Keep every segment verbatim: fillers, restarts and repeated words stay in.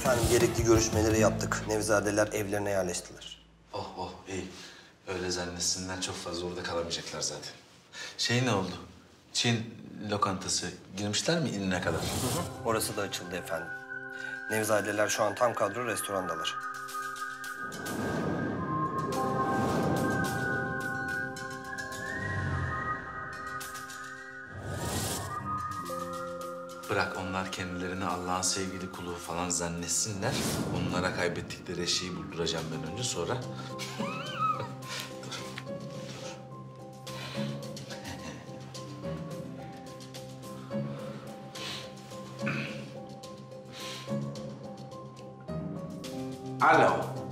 Efendim gerekli görüşmeleri yaptık. Nevizadeler evlerine yerleştiler. Oh oh iyi. Öyle zannetsinler, çok fazla orada kalamayacaklar zaten. Şey ne oldu? Çin lokantası girmişler mi inine kadar? Hı hı. Orası da açıldı efendim. Nevizadeler şu an tam kadro restorandalar. Bırak onlar kendilerini Allah'ın sevgili kulu falan zannetsinler. Onlara kaybettikleri eşeği bulduracağım ben önce, sonra. Dur, dur. Alo.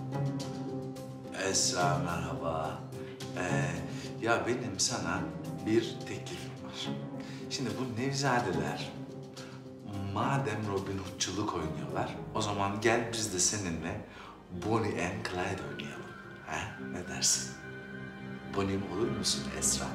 Esra merhaba. Ee, ya benim sana bir teklifim var. Şimdi bu Nevizadeler madem Robin Hood'culuk oynuyorlar, o zaman gel biz de seninle Bonnie and Clyde oynayalım. Ha? Ne dersin? Bonnie'm olur musun Esra?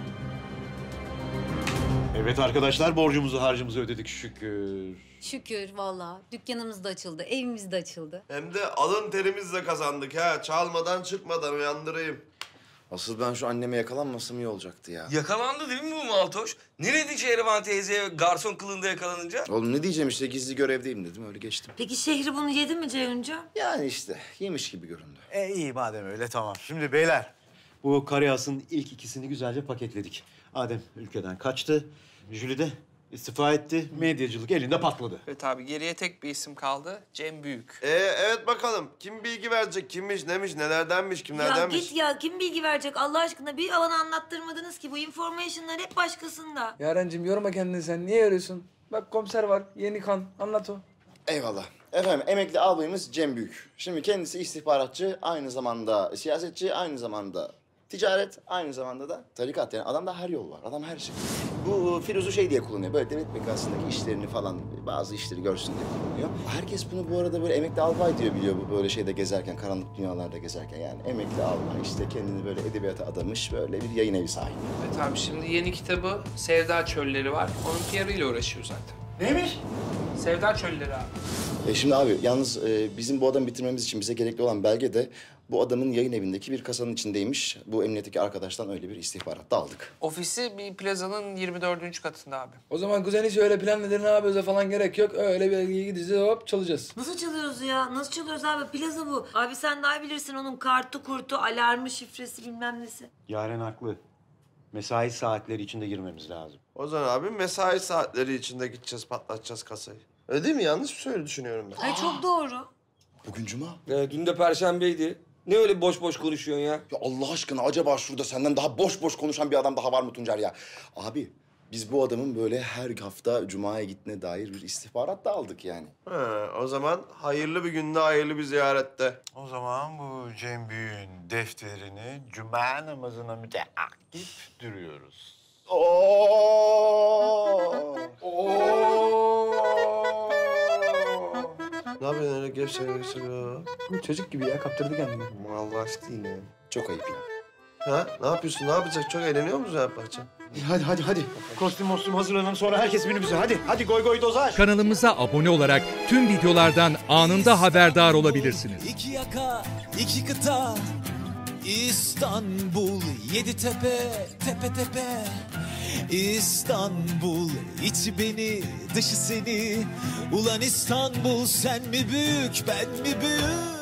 Evet arkadaşlar, borcumuzu harcımızı ödedik şükür. Şükür vallahi. Dükkanımız da açıldı, evimiz de açıldı. Hem de alın terimizle kazandık ha. Çalmadan çıkmadan uyandırayım. Asıl ben şu anneme yakalanmasam iyi olacaktı ya. Yakalandı değil mi bu Maltoş? Ne dedi Şehriban teyzeye garson kılığında yakalanınca? Oğlum ne diyeceğim işte, gizli görevdeyim dedim, öyle geçtim. Peki Şehri bunu yedi mi Ceyhuncuğum? Yani işte yemiş gibi göründü. E iyi madem öyle, tamam. Şimdi beyler, bu Karayas'ın ilk ikisini güzelce paketledik. Adem ülkeden kaçtı, Jüli de istifa etti, medyacılık elinde patladı. Evet abi, geriye tek bir isim kaldı, Cem Büyük. Ee, evet bakalım. Kim bilgi verecek? Kimmiş, nemiş, nelerdenmiş, Ya kimlerdenmiş? git ya, kim bilgi verecek Allah aşkına? Bir bana anlattırmadınız ki, bu information'lar hep başkasında. Yarencim yorma kendini sen, niye yoruyorsun? Bak komiser var, yeni kan, anlat o. Eyvallah. Efendim emekli albayımız Cem Büyük. Şimdi kendisi istihbaratçı, aynı zamanda siyasetçi, aynı zamanda ticaret, aynı zamanda da tarikat. Yani adamda her yol var, adam her şey. Bu Firuz'u şey diye kullanıyor, böyle devlet bekasındaki işlerini falan, bazı işleri görsün diye kullanıyor. Herkes bunu bu arada böyle emekli albay diyor, biliyor bu böyle şeyde gezerken, karanlık dünyalarda gezerken yani. Emekli albay işte kendini böyle edebiyata adamış, böyle bir yayın evi sahibi. Evet abi, şimdi yeni kitabı Sevda Çölleri var, onun P R'ıyla uğraşıyor zaten. Neymiş? Sevda Çölleri abi. E şimdi abi yalnız e, bizim bu adamı bitirmemiz için bize gerekli olan belge de bu adamın yayın evindeki bir kasanın içindeymiş. Bu emniyetteki arkadaştan öyle bir istihbarat da aldık. Ofisi bir plazanın yirmi dördüncü katında abi. O zaman kuzen hiç öyle plan nedir, ne yapıyorsa falan gerek yok. Öyle bir ilgi dizi hop çalacağız. Nasıl çalıyoruz ya? Nasıl çalıyoruz abi? Plaza bu. Abi sen daha bilirsin onun kartı, kurtu, alarmı, şifresi bilmem nesi. Yaren haklı. Mesai saatleri içinde girmemiz lazım. Ozan abi mesai saatleri içinde gideceğiz, patlatacağız kasayı. Öyle değil mi? Yanlış mı söyle düşünüyorum ben? Ay çok doğru. Bugün cuma. Ee, dün de Perşembeydi. Ne öyle boş boş konuşuyorsun ya? Ya Allah aşkına acaba şurada senden daha boş boş konuşan bir adam daha var mı Tuncer ya? Abi biz bu adamın böyle her hafta cumaya gittiğine dair bir istihbarat da aldık yani. Ha, o zaman hayırlı bir günde, hayırlı bir ziyarette. O zaman bu Cem Büyük'ün defterini cuma namazına müteakip duruyoruz. Oo! Ne yapıyorsun öyle gevşek gevşek ya? Çocuk gibi ya, kaptırdı kendini. Allah aşkına yine. Çok ayıp ya. Ha? Ne yapıyorsun? Ne yapacak? Çok eğleniyor musun Alparslan? Hadi hadi hadi. Kostüm mostüm hazırlanın, sonra herkes minibüse. Hadi hadi goy goy dozaj. Kanalımıza abone olarak tüm videolardan anında haberdar olabilirsiniz. İki yaka, iki kıta, İstanbul, yedi tepe, tepe tepe. İstanbul, içi beni, dışı seni. Ulan İstanbul, sen mi büyük, ben mi büyük?